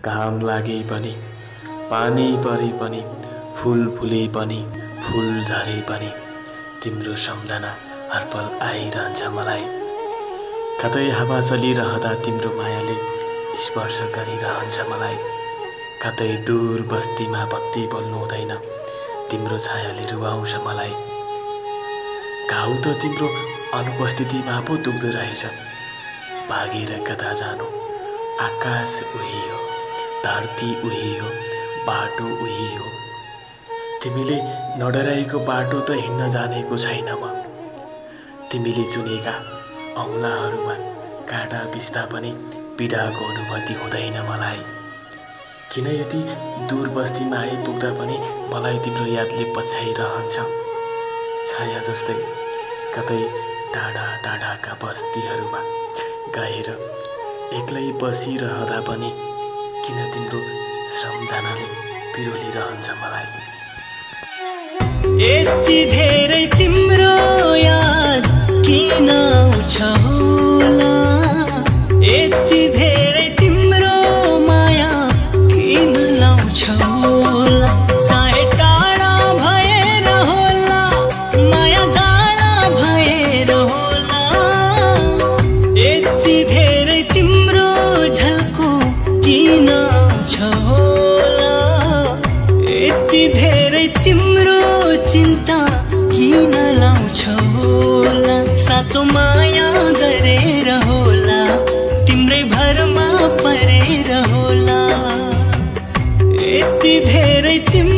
घाम लागे पनि, पानी परे पनि, फूल फुले पनि, फूल झरे पनि तिम्रो सम्झना हर पल आइरहन्छ मलाई। कतै हावा चलिरहँदा तिम्रो मायाले स्पर्श गरिरहन्छ मलाई। कतै दूर बस्तीमा बत्ती बल्नु हुँदैन, तिम्रो छायाले रुवाउँछ मलाई। घाउ त तिम्रो अनुपस्थितिमा पो दुख्दो रहेछ। भागेर कता जानु, आकाश उही हो, धरती उही हो, बाटो उही हो। तिमीले नडराएको बाटो त हिँड्न जानेको छैन म। तिमीले चुनेका औँलाहरूमा काँटा बिस्दा पनि पीडाको अनुभूति हुँदैन मलाई। किन यति दूर बस्तीमा आइपुग्दा पनि मलाई तिम्रो यादले पछ्याइरहन्छ। छाया जस्तै कतै टाढा टाढाका बस्तीहरूमा गएर एक्लै बसिरहँदा पनि किन तिम्रो सम्झनाले पिरोलिरहन्छ मलाई। यति धेरै तिम्रो याद किन आउँछ होला, यति धेरै तिम्रो माया किन लाउँछ होला। सायद टाढा भएर होला, माया गाढा भएर होला। यति धेरै तिम्रो झल्को किन आउँछ होला, यति धेरै तिम्रो चिन्ता किन लाउँछ होला। साँचो माया गरेर होला, तिम्रै भरमा परेर होला। यति धेरै